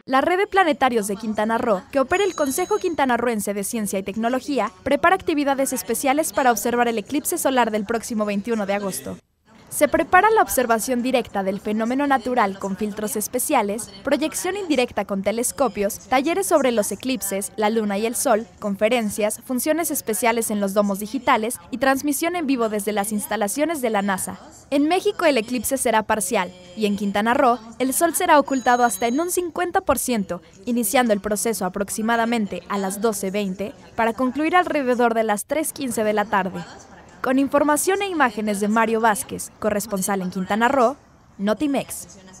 La red de planetarios de Quintana Roo, que opera el Consejo Quintanarroense de Ciencia y Tecnología, prepara actividades especiales para observar el eclipse solar del próximo 21 de agosto. Se prepara la observación directa del fenómeno natural con filtros especiales, proyección indirecta con telescopios, talleres sobre los eclipses, la luna y el sol, conferencias, funciones especiales en los domos digitales y transmisión en vivo desde las instalaciones de la NASA. En México el eclipse será parcial y en Quintana Roo el sol será ocultado hasta en un 50%, iniciando el proceso aproximadamente a las 12:20 para concluir alrededor de las 3:15 de la tarde. Con información e imágenes de Mario Vázquez, corresponsal en Quintana Roo, Notimex.